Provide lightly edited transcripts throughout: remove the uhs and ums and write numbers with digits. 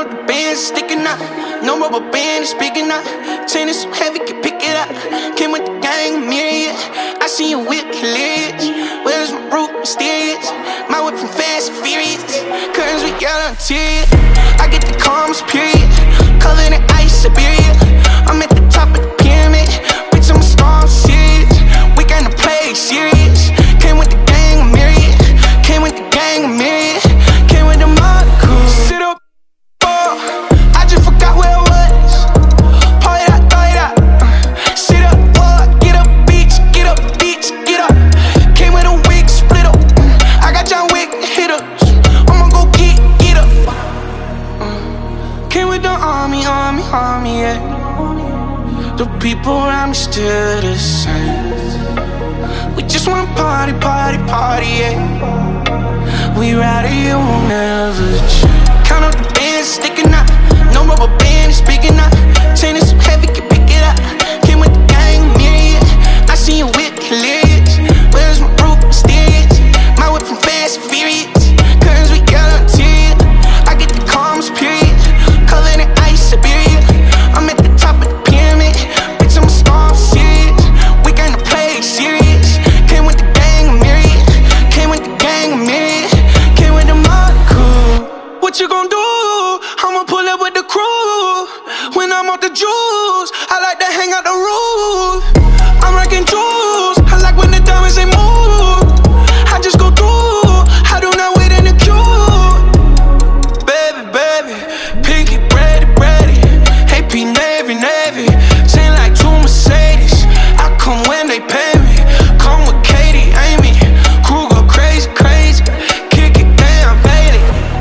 up the bands, sticking up. No rubber band is big enough. Chain is so heavy, can pick it up. Came with the gang, myriad. I see you whip hilarious. Where's my root, mysterious? My whip from Fast and Furious. Curtains with yellow interior. I get the calmest period. Covered in ice, Siberia. I'm at the top of the pyramid. Bitch, I'm a star, I'm serious. We gonna play serious. Came with the gang, myriad. Came with the gang, myriad. Came with the mud crew. Sit up, I just forgot where I was. Pour it out, throw it out. Sit up, get up, beach, get up, beach, get up. Came with a wig, split up. I got John Wick hitters. I'ma go get up. Came with the army, yeah. The people around me still the same. We just wanna party, yeah. We ride it, it won't never change. Count up the bands, sticking up. No rubber band is big enough. Chain is so heavy, can pick it up. Came with the gang, myriad. I see you whip hilarious. Where's my root, mysterious? My whip from Fast and Furious. Curtains with yellow interior. I get the calmest period. Covered in ice, Siberia. I'm at the top of the pyramid. Bitch, I'm a star, I'm serious. We gonna play serious. Came with the gang, myriad. Came with the gang, myriad. Came with the mud crew. What you gon' do? I'ma pull up with the crew. When I'm off the juice, I like to hang out the roof. I'm rocking jewels. I like when the diamonds they move. I just go through. I do not wait in the queue. Baby, pinky ready. AP Navy. Chain like two Mercedes. I come when they pay me. Come with Katie, Amy. Crew go crazy. Kick it down, Bailey.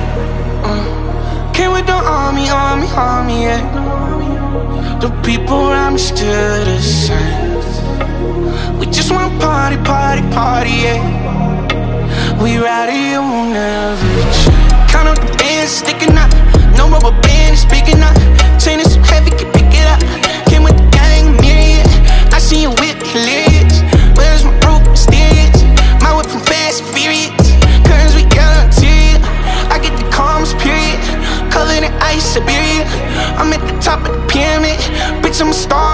Came with the army, yeah. The people around me still the same. We just wanna party, yeah. We ride it, it won't never change. Count up the bands, sticking up. No rubber band is big enough. Chain is so heavy, can pick it up. Came with the gang, myriad. I see you whip hilarious. Where's my root, mysterious? My whip from Fast and Furious. Curtains with yellow interior. I get the calmest period. Covered in ice, Siberia. I'm at the top of the pyramid. Bitch, I'm a star,